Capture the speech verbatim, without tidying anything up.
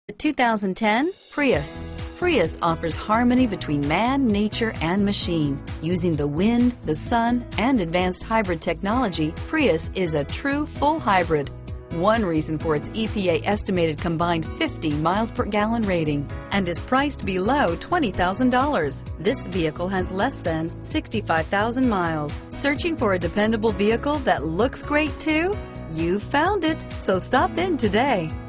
The two thousand ten Prius. Prius offers harmony between man, nature, and machine. Using the wind, the sun, and advanced hybrid technology, Prius is a true full hybrid. One reason for its E P A estimated combined fifty miles per gallon rating, and is priced below twenty thousand dollars. This vehicle has less than sixty-five thousand miles. Searching for a dependable vehicle that looks great too? You found it, so stop in today.